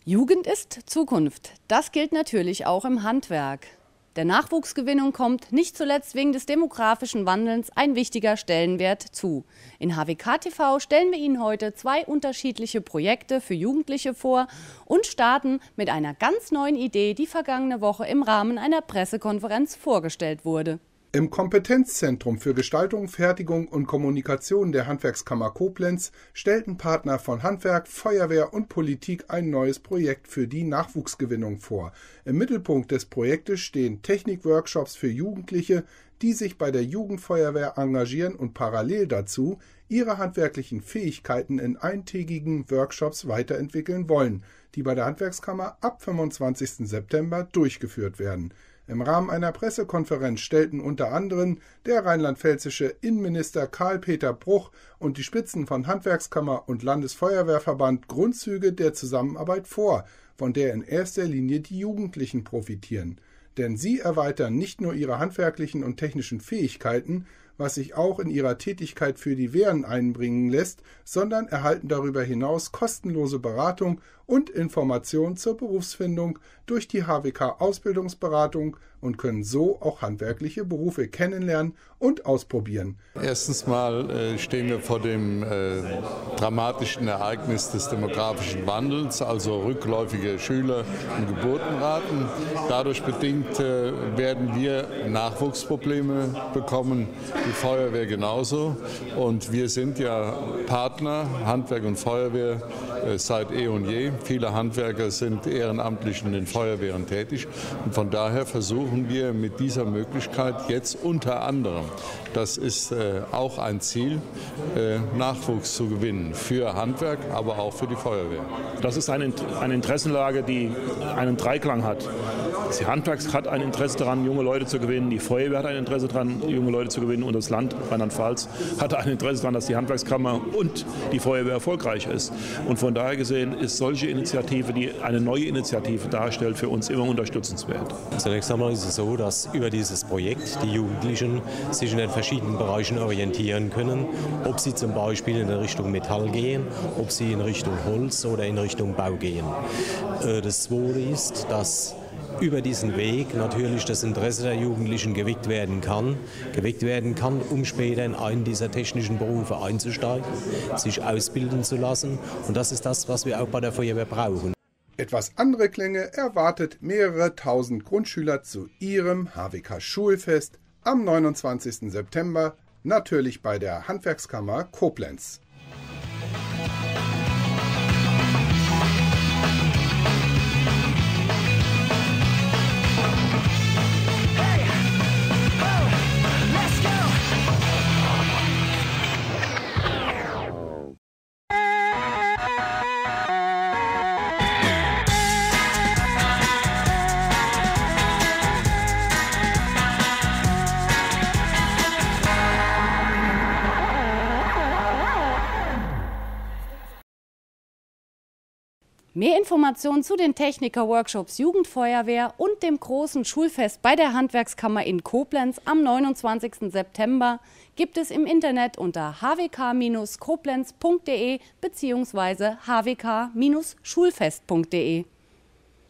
Jugend ist Zukunft. Das gilt natürlich auch im Handwerk. Der Nachwuchsgewinnung kommt nicht zuletzt wegen des demografischen Wandels ein wichtiger Stellenwert zu. In HWK TV stellen wir Ihnen heute 2 unterschiedliche Projekte für Jugendliche vor und starten mit einer ganz neuen Idee, die vergangene Woche im Rahmen einer Pressekonferenz vorgestellt wurde. Im Kompetenzzentrum für Gestaltung, Fertigung und Kommunikation der Handwerkskammer Koblenz stellten Partner von Handwerk, Feuerwehr und Politik ein neues Projekt für die Nachwuchsgewinnung vor. Im Mittelpunkt des Projektes stehen Technikworkshops für Jugendliche, die sich bei der Jugendfeuerwehr engagieren und parallel dazu ihre handwerklichen Fähigkeiten in eintägigen Workshops weiterentwickeln wollen, die bei der Handwerkskammer ab 25. September durchgeführt werden. Im Rahmen einer Pressekonferenz stellten unter anderem der rheinland-pfälzische Innenminister Karl-Peter Bruch und die Spitzen von Handwerkskammer und Landesfeuerwehrverband Grundzüge der Zusammenarbeit vor, von der in erster Linie die Jugendlichen profitieren. Denn sie erweitern nicht nur ihre handwerklichen und technischen Fähigkeiten, was sich auch in ihrer Tätigkeit für die Wehren einbringen lässt, sondern erhalten darüber hinaus kostenlose Beratung und Information zur Berufsfindung durch die HWK-Ausbildungsberatung und können so auch handwerkliche Berufe kennenlernen und ausprobieren. Erstens mal stehen wir vor dem dramatischen Ereignis des demografischen Wandels, also rückläufige Schüler- und Geburtenraten. Dadurch bedingt werden wir Nachwuchsprobleme bekommen, die Feuerwehr genauso. Und wir sind ja Partner, Handwerk und Feuerwehr, seit eh und je. Viele Handwerker sind ehrenamtlich in den Feuerwehren tätig. Und von daher versuchen wir mit dieser Möglichkeit jetzt unter anderem, das ist auch ein Ziel, Nachwuchs zu gewinnen für Handwerk, aber auch für die Feuerwehr. Das ist eine Interessenlage, die einen Dreiklang hat. Das Handwerk hat ein Interesse daran, junge Leute zu gewinnen, die Feuerwehr hat ein Interesse daran, junge Leute zu gewinnen und das Land Rheinland-Pfalz hat ein Interesse daran, dass die Handwerkskammer und die Feuerwehr erfolgreich ist. Und von daher gesehen ist solche Initiative, die eine neue Initiative darstellt, für uns immer unterstützenswert. Zunächst einmal ist es so, dass über dieses Projekt die Jugendlichen sich in den verschiedenen Bereichen orientieren können, ob sie zum Beispiel in Richtung Metall gehen, ob sie in Richtung Holz oder in Richtung Bau gehen. Das Zweite ist, dass über diesen Weg natürlich das Interesse der Jugendlichen geweckt werden kann, um später in einen dieser technischen Berufe einzusteigen, sich ausbilden zu lassen. Und das ist das, was wir auch bei der Feuerwehr brauchen. Etwas andere Klänge erwartet mehrere tausend Grundschüler zu ihrem HWK-Schulfest am 29. September, natürlich bei der Handwerkskammer Koblenz. Mehr Informationen zu den Techniker-Workshops Jugendfeuerwehr und dem großen Schulfest bei der Handwerkskammer in Koblenz am 29. September gibt es im Internet unter hwk-koblenz.de bzw. hwk-schulfest.de.